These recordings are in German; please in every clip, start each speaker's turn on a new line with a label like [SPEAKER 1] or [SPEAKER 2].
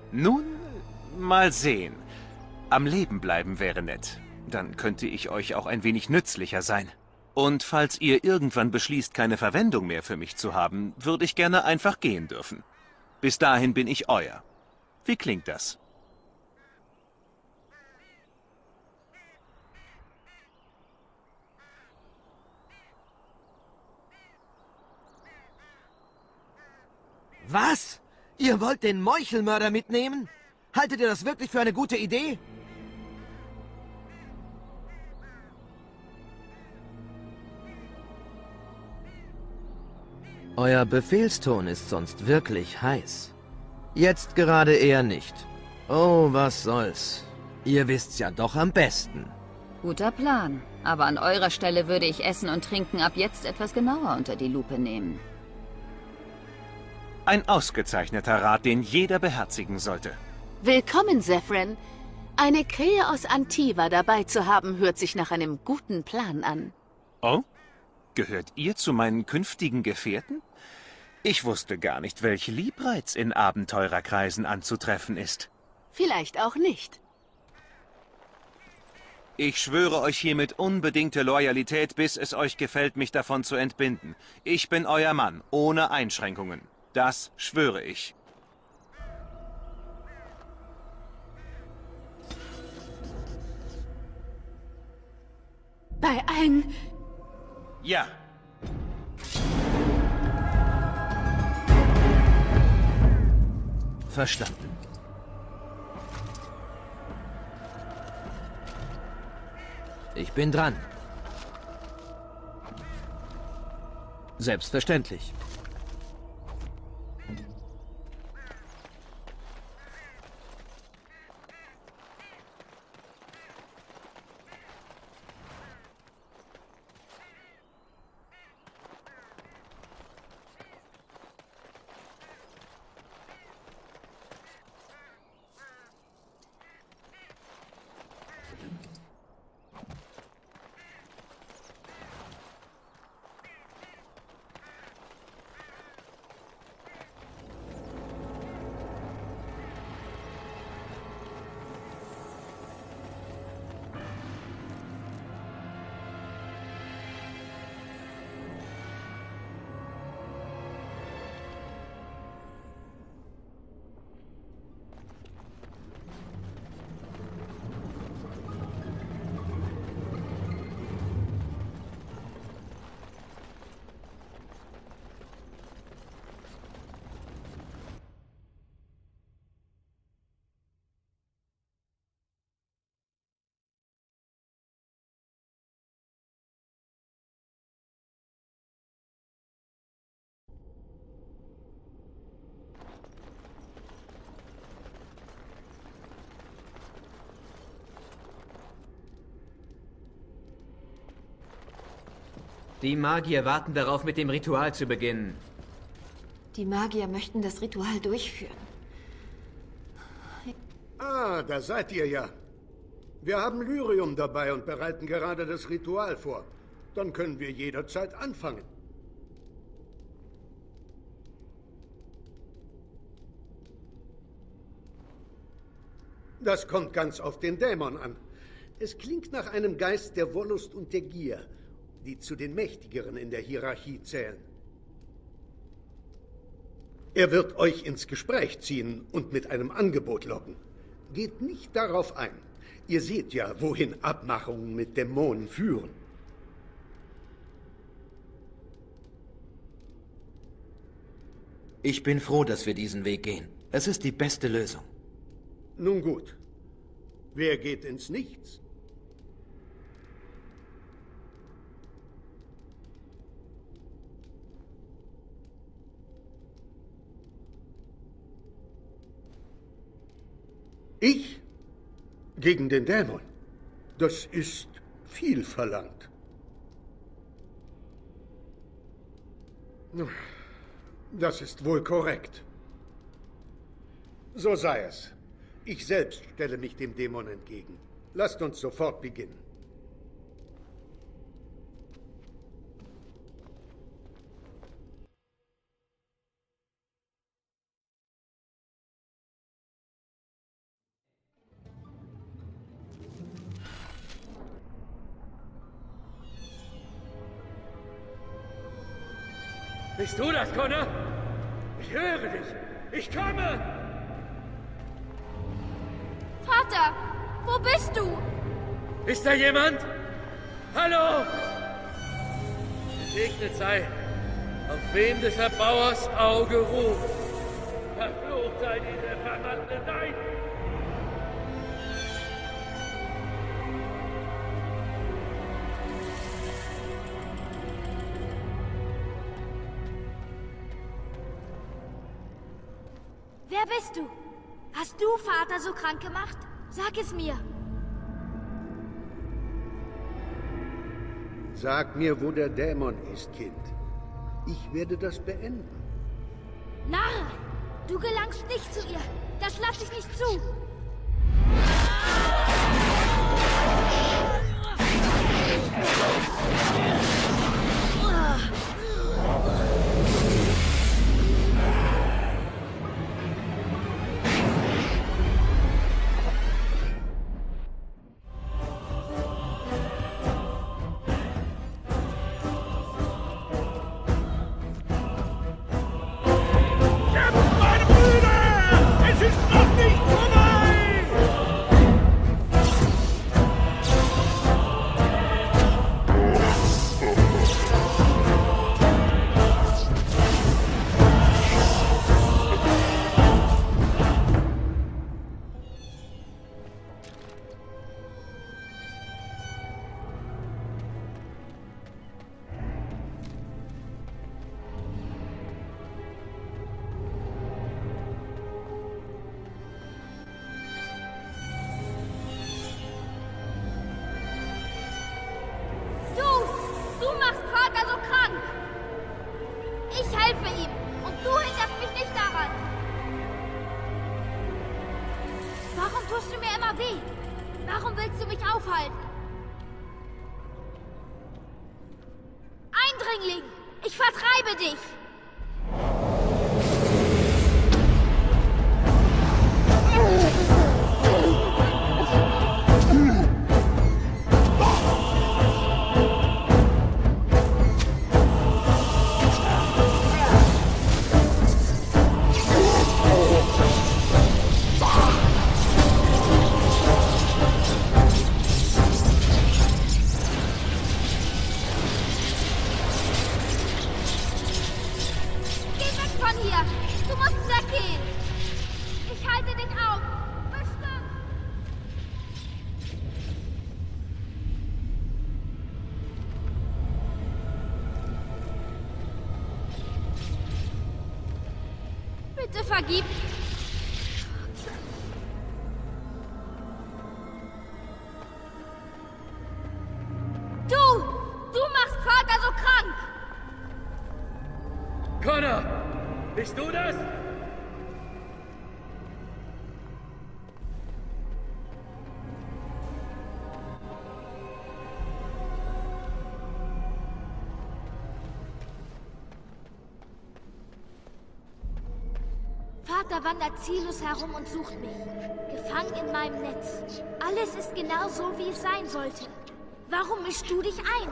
[SPEAKER 1] Nun, mal sehen. Am Leben bleiben wäre nett. Dann könnte ich euch auch ein wenig nützlicher sein. Und falls ihr irgendwann beschließt, keine Verwendung mehr für mich zu haben, würde ich gerne einfach gehen dürfen. Bis dahin bin ich euer. Wie klingt das?
[SPEAKER 2] Was? Ihr wollt den Meuchelmörder mitnehmen? Haltet ihr das wirklich für eine gute Idee? Euer Befehlston ist sonst wirklich heiß. Jetzt gerade eher nicht. Oh, was soll's. Ihr wisst's ja doch am besten.
[SPEAKER 3] Guter Plan. Aber an eurer Stelle würde ich Essen und Trinken ab jetzt etwas genauer unter die Lupe nehmen.
[SPEAKER 1] Ein ausgezeichneter Rat, den jeder beherzigen sollte.
[SPEAKER 4] Willkommen, Zephyrin. Eine Krähe aus Antiva dabei zu haben, hört sich nach einem guten Plan an.
[SPEAKER 1] Oh? Gehört ihr zu meinen künftigen Gefährten? Ich wusste gar nicht, welch Liebreiz in Abenteurerkreisen anzutreffen ist.
[SPEAKER 4] Vielleicht auch nicht.
[SPEAKER 1] Ich schwöre euch hiermit unbedingte Loyalität, bis es euch gefällt, mich davon zu entbinden. Ich bin euer Mann, ohne Einschränkungen. Das schwöre ich.
[SPEAKER 4] Bei allen...
[SPEAKER 1] Ja.
[SPEAKER 2] Verstanden. Ich bin dran. Selbstverständlich.
[SPEAKER 5] Die Magier warten darauf, mit dem Ritual zu beginnen.
[SPEAKER 6] Die Magier möchten das Ritual durchführen.
[SPEAKER 7] Ah, da seid ihr ja. Wir haben Lyrium dabei und bereiten gerade das Ritual vor. Dann können wir jederzeit anfangen. Das kommt ganz auf den Dämon an. Es klingt nach einem Geist der Wollust und der Gier, die zu den Mächtigeren in der Hierarchie zählen. Er wird euch ins Gespräch ziehen und mit einem Angebot locken. Geht nicht darauf ein. Ihr seht ja, wohin Abmachungen mit Dämonen führen.
[SPEAKER 2] Ich bin froh, dass wir diesen Weg gehen. Es ist die beste Lösung.
[SPEAKER 7] Nun gut. Wer geht ins Nichts? Ich? Gegen den Dämon? Das ist viel verlangt. Das ist wohl korrekt. So sei es. Ich selbst stelle mich dem Dämon entgegen. Lasst uns sofort beginnen.
[SPEAKER 8] Bist du das, Connor? Ich höre dich. Ich komme!
[SPEAKER 9] Vater, wo bist du?
[SPEAKER 8] Ist da jemand? Hallo? Gesegnet sei, auf wen des Erbauers Auge ruht. Verflucht sei diese verdammte Zeit!
[SPEAKER 9] Wer bist du? Hast du Vater so krank gemacht? Sag es mir.
[SPEAKER 7] Sag mir, wo der Dämon ist, Kind. Ich werde das beenden.
[SPEAKER 9] Narr! Du gelangst nicht zu ihr. Das lasse ich nicht zu. Warum willst du mich aufhalten? Eindringling! Ich vertreibe dich! Bitte vergib. Du machst Vater so krank.
[SPEAKER 8] Connor, bist du das?
[SPEAKER 9] Vater wandert ziellos herum und sucht mich. Gefangen in meinem Netz. Alles ist genau so, wie es sein sollte. Warum mischst du dich ein?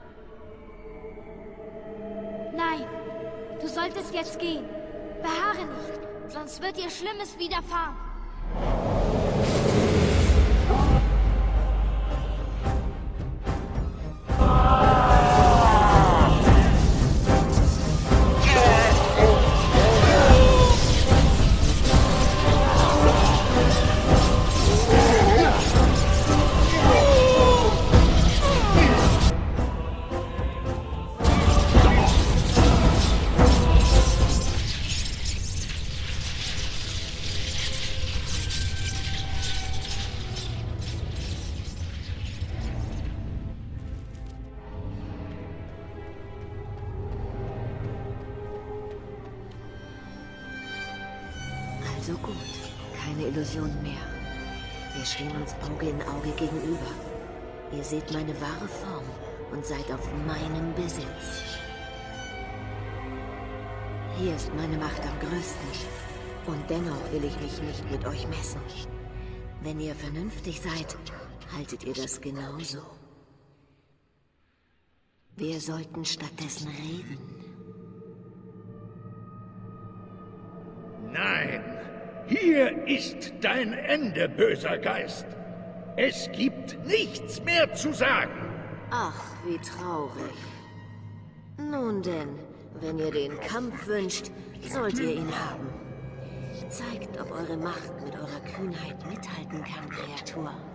[SPEAKER 9] Nein, du solltest jetzt gehen. Beharre nicht, sonst wird dir Schlimmes widerfahren.
[SPEAKER 10] Also gut, keine Illusionen mehr. Wir stehen uns Auge in Auge gegenüber. Ihr seht meine wahre Form und seid auf meinem Besitz. Hier ist meine Macht am größten. Und dennoch will ich mich nicht mit euch messen. Wenn ihr vernünftig seid, haltet ihr das genauso. Wir sollten stattdessen reden.
[SPEAKER 11] Nein, hier ist dein Ende, böser Geist. Es gibt nichts mehr zu sagen.
[SPEAKER 10] Ach, wie traurig. Nun denn, wenn ihr den Kampf wünscht, sollt ihr ihn haben. Zeigt, ob eure Macht mit eurer Kühnheit mithalten kann, Kreatur.